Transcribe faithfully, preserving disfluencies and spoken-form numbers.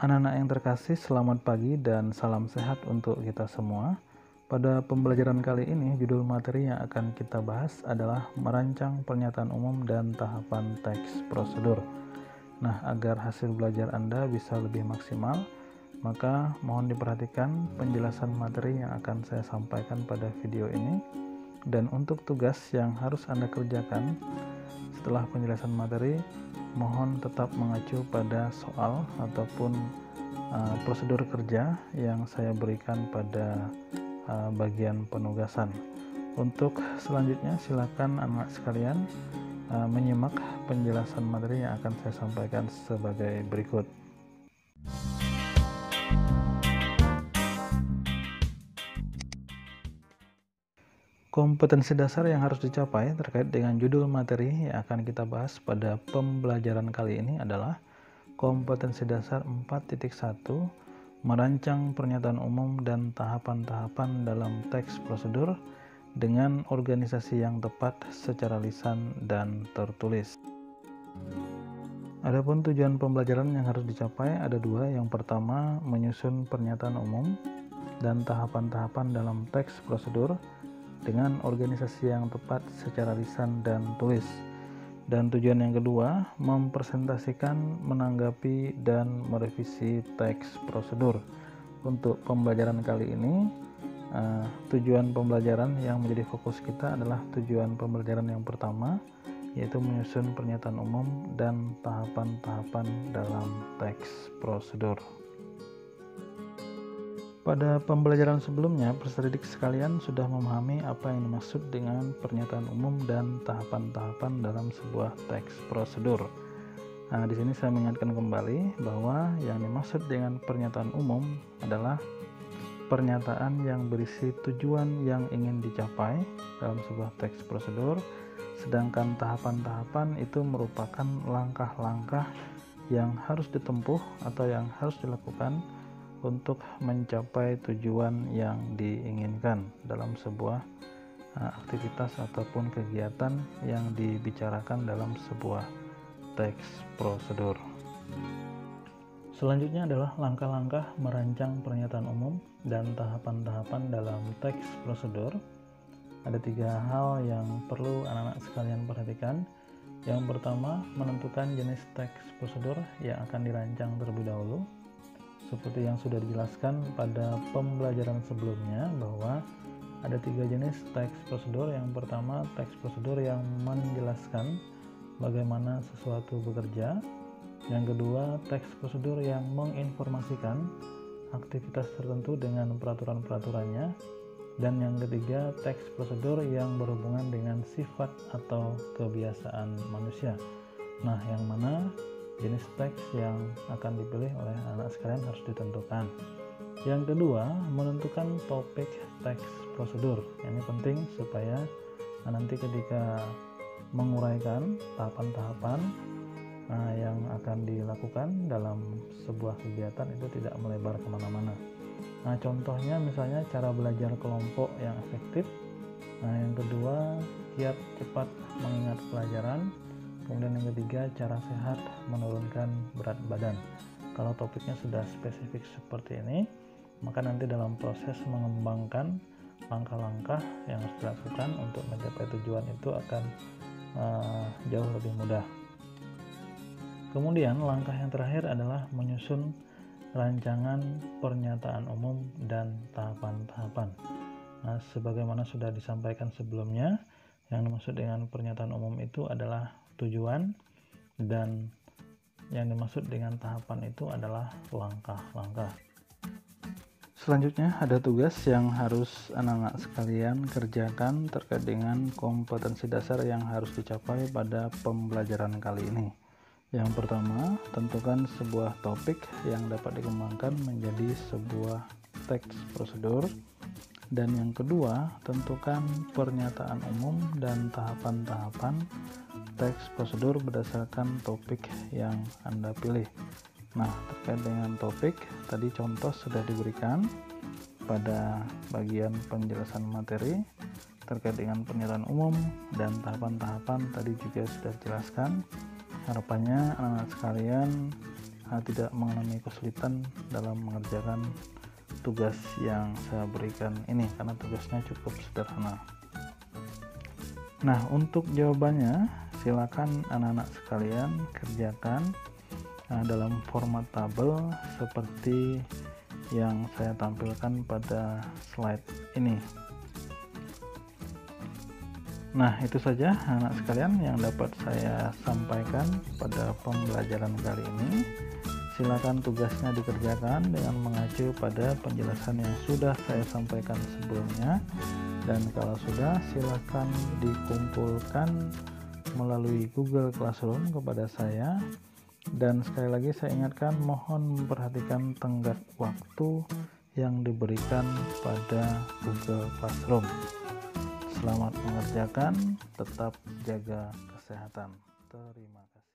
Anak-anak yang terkasih, selamat pagi dan salam sehat untuk kita semua. Pada pembelajaran kali ini, judul materi yang akan kita bahas adalah merancang pernyataan umum dan tahapan teks prosedur. Nah, agar hasil belajar Anda bisa lebih maksimal, maka mohon diperhatikan penjelasan materi yang akan saya sampaikan pada video ini. Dan untuk tugas yang harus Anda kerjakan setelah penjelasan materi, mohon tetap mengacu pada soal ataupun uh, prosedur kerja yang saya berikan pada uh, bagian penugasan. Untuk selanjutnya, silakan anak sekalian uh, menyimak penjelasan materi yang akan saya sampaikan sebagai berikut. Kompetensi dasar yang harus dicapai terkait dengan judul materi yang akan kita bahas pada pembelajaran kali ini adalah kompetensi dasar empat titik satu, merancang pernyataan umum dan tahapan-tahapan dalam teks prosedur dengan organisasi yang tepat secara lisan dan tertulis. Adapun tujuan pembelajaran yang harus dicapai ada dua. Yang pertama, menyusun pernyataan umum dan tahapan-tahapan dalam teks prosedur dengan organisasi yang tepat secara lisan dan tulis. Dan tujuan yang kedua, mempresentasikan, menanggapi, dan merevisi teks prosedur. Untuk pembelajaran kali ini, uh, tujuan pembelajaran yang menjadi fokus kita adalah tujuan pembelajaran yang pertama, yaitu menyusun pernyataan umum dan tahapan-tahapan dalam teks prosedur. Pada pembelajaran sebelumnya, peserta didik sekalian sudah memahami apa yang dimaksud dengan pernyataan umum dan tahapan-tahapan dalam sebuah teks prosedur. Nah, di sini saya mengingatkan kembali bahwa yang dimaksud dengan pernyataan umum adalah pernyataan yang berisi tujuan yang ingin dicapai dalam sebuah teks prosedur, sedangkan tahapan-tahapan itu merupakan langkah-langkah yang harus ditempuh atau yang harus dilakukan untuk mencapai tujuan yang diinginkan dalam sebuah uh, aktivitas ataupun kegiatan yang dibicarakan dalam sebuah teks prosedur. Selanjutnya adalah langkah-langkah merancang pernyataan umum dan tahapan-tahapan dalam teks prosedur. Ada tiga hal yang perlu anak-anak sekalian perhatikan. Yang pertama, menentukan jenis teks prosedur yang akan dirancang terlebih dahulu. Seperti yang sudah dijelaskan pada pembelajaran sebelumnya bahwa ada tiga jenis teks prosedur. Yang pertama, teks prosedur yang menjelaskan bagaimana sesuatu bekerja. Yang kedua, teks prosedur yang menginformasikan aktivitas tertentu dengan peraturan-peraturannya. Dan yang ketiga, teks prosedur yang berhubungan dengan sifat atau kebiasaan manusia. Nah, yang mana jenis teks yang akan dipilih oleh anak sekalian harus ditentukan. Yang kedua, menentukan topik teks prosedur. Ini penting supaya nanti ketika menguraikan tahapan-tahapan nah, yang akan dilakukan dalam sebuah kegiatan itu tidak melebar kemana-mana. Nah, contohnya misalnya cara belajar kelompok yang efektif. Nah, yang kedua, kiat cepat mengingat pelajaran. Kemudian yang ketiga, cara sehat menurunkan berat badan. Kalau topiknya sudah spesifik seperti ini, maka nanti dalam proses mengembangkan langkah-langkah yang harus dilakukan untuk mencapai tujuan itu akan uh, jauh lebih mudah. Kemudian langkah yang terakhir adalah menyusun rancangan pernyataan umum dan tahapan-tahapan. Nah, sebagaimana sudah disampaikan sebelumnya, yang dimaksud dengan pernyataan umum itu adalah tujuan, dan yang dimaksud dengan tahapan itu adalah langkah-langkah. Selanjutnya ada tugas yang harus anak-anak sekalian kerjakan terkait dengan kompetensi dasar yang harus dicapai pada pembelajaran kali ini. Yang pertama, tentukan sebuah topik yang dapat dikembangkan menjadi sebuah teks prosedur. Dan yang kedua, tentukan pernyataan umum dan tahapan-tahapan teks prosedur berdasarkan topik yang Anda pilih. Nah, terkait dengan topik, tadi contoh sudah diberikan pada bagian penjelasan materi terkait dengan pernyataan umum dan tahapan-tahapan tadi juga sudah dijelaskan. Harapannya anak-anak sekalian uh, tidak mengalami kesulitan dalam mengerjakan tugas yang saya berikan ini, karena tugasnya cukup sederhana. Nah, untuk jawabannya silakan anak-anak sekalian kerjakan uh, dalam format tabel seperti yang saya tampilkan pada slide ini. Nah, itu saja anak sekalian yang dapat saya sampaikan pada pembelajaran kali ini. Silakan tugasnya dikerjakan dengan mengacu pada penjelasan yang sudah saya sampaikan sebelumnya, dan kalau sudah silakan dikumpulkan melalui Google Classroom kepada saya. Dan sekali lagi saya ingatkan, mohon memperhatikan tenggat waktu yang diberikan pada Google Classroom. Selamat mengerjakan, tetap jaga kesehatan. Terima kasih.